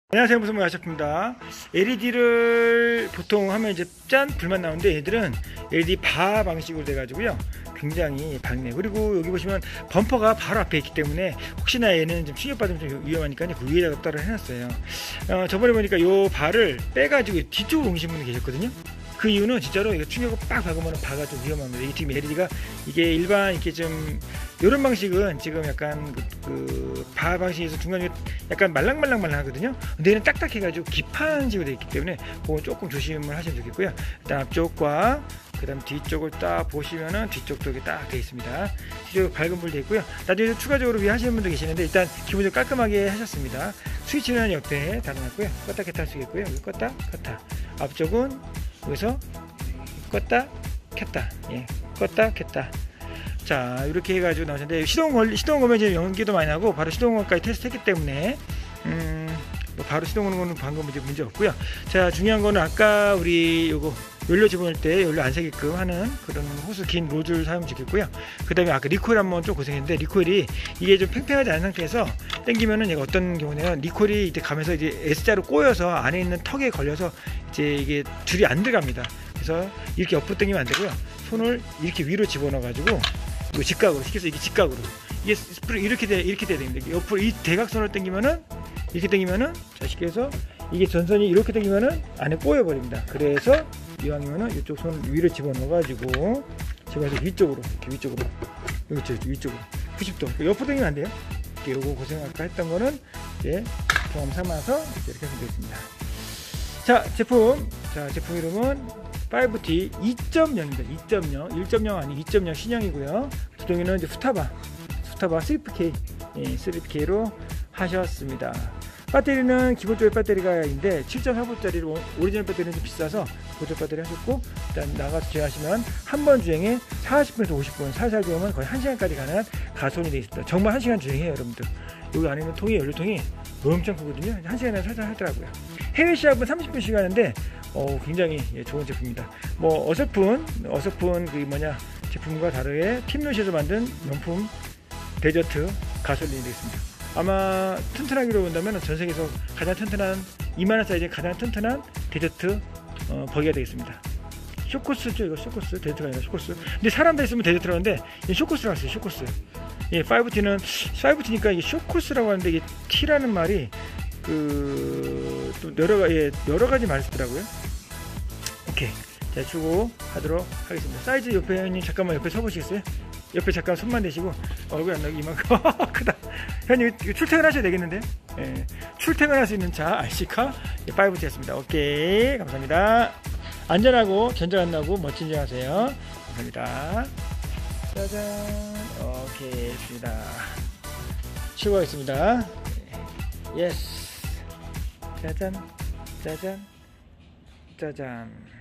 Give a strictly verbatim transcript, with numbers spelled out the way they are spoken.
안녕하세요, 무슨 말 하셨습니다. 엘이디를 보통 하면 이제 짠 불만 나오는데 얘들은 엘이디 바 방식으로 돼가지고요 굉장히 밝네요. 그리고 여기 보시면 범퍼가 바로 앞에 있기 때문에 혹시나 얘는 좀 충격받으면 좀 위험하니까 그 위에다가 따로 해놨어요. 어, 저번에 보니까 요 바를 빼가지고 뒤쪽으로 옮기신 분이 계셨거든요. 그 이유는 진짜로 이거 충격을 빡 박으면 바가 좀 위험합니다. 이 지금 엘이디가 이게 일반 이렇게 좀 이런 방식은 지금 약간 그 바 방식에서 중간에 약간 말랑말랑말랑 하거든요. 근데 얘는 딱딱해가지고 기판식으로 되어 있기 때문에 그건 조금 조심을 하시면 좋겠고요. 일단 앞쪽과 그 다음 뒤쪽을 딱 보시면은 뒤쪽도 이렇게 딱 되어 있습니다. 뒤쪽에 밝은 불 되어 있고요. 나중에 추가적으로 위에 하시는 분도 계시는데 일단 기본적으로 깔끔하게 하셨습니다. 스위치는 옆에 달아놨고요. 껐다 켰다 할 수 있고요. 여기 껐다 켰다. 앞쪽은 여기서 껐다 켰다, 예, 껐다 켰다. 자, 이렇게 해가지고 나오셨는데 시동 걸 시동 걸면 이제 연기도 많이 나고 바로 시동까지 테스트했기 때문에 음, 뭐 바로 시동 거는 거는 방금 이제 문제 없고요. 자, 중요한 거는 아까 우리 요거 연료 집어넣을 때 연료 안 새게끔 하는 그런 호스 긴 로즈를 사용시켰고요. 그 다음에 아까 리코일 한번 좀 고생했는데 리코일이 이게 좀 팽팽하지 않은 상태에서 당기면은 얘가 어떤 경우냐면 리코일이 이제 가면서 이제 S자로 꼬여서 안에 있는 턱에 걸려서 이제 이게 줄이 안 들어갑니다. 그래서 이렇게 옆으로 당기면 안 되고요. 손을 이렇게 위로 집어넣어 가지고 이거 직각으로 시켜서 이게 직각으로 이게 스프링 이렇게 돼 이렇게 돼야 됩니다. 옆으로 이 대각선을 당기면은 이렇게 당기면은 자 쉽게 해서 이게 전선이 이렇게 당기면은 안에 꼬여 버립니다. 그래서 이왕이면은 이쪽 손 위로 집어넣어 가지고 집어서 위쪽으로 이렇게 위쪽으로 이렇게 위쪽으로 구십 도 옆으로 당기면 안 돼요. 이렇게 요거 고생 아까 했던 거는 이제 경험 삼아서 이렇게 하면 되겠습니다. 자, 제품 자 제품 이름은 파이브 티 이 점 영입니다. 이 점 영, 일 점 영 아니 이 점 영 신형이고요. 기동에는 이제 후타바, 후타바 쓰리 케이, 예, 쓰리 케이로 하셨습니다. 배터리는 기본적인 배터리가 있는데 칠 점 사 볼트짜리로 오리지널 배터리는 좀 비싸서 보조 배터리 하셨고, 일단 나가서 주행하시면 한 번 주행에 사십 분에서 오십 분, 살살 주행하면 거의 한 시간까지 가능한 가솔린이 되어 있습니다. 정말 한 시간 주행해요, 여러분들. 여기 안에 있는 통이 연료통이 엄청 크거든요. 한 시간에 살살 하더라고요. 해외 시합은 삼십 분씩 하는데 어, 굉장히 예, 좋은 제품입니다. 뭐 어설픈 어설픈 그 뭐냐 제품과 다르게 팀롯에서 만든 명품 데저트 가솔린이 되겠습니다. 아마 튼튼하기로 본다면 전 세계에서 가장 튼튼한 이만 원 사이즈의 가장 튼튼한 데저트 어, 버기가 되겠습니다. 쇼코스죠, 이거 쇼코스 데저트가 아니라 쇼코스. 근데 사람들 있으면 데저트라는데 쇼코스라고 했어요. 쇼코스. 예, 파이브 티는 파이브 티니까 이게 쇼코스라고 하는데 이게 T라는 말이 그, 또 여러, 예, 여러 가지 말이 있더라고요. 오케이. 자, 추고하도록 하겠습니다. 사이즈 옆에 형님 잠깐만 옆에 서보시겠어요? 옆에 잠깐 손만 대시고 얼굴 안 나오게 이만큼 크다. 형님 출퇴근 하셔야 되겠는데? 예, 출퇴근할 수 있는 차 알시카 파이브 티였습니다. 오케이, 감사합니다. 안전하고 견적 안 나고 멋진 일 하세요. 감사합니다. 짜잔. 오케이, 좋습니다. 치고하겠습니다. 예스. 짜잔, 짜잔, 짜잔.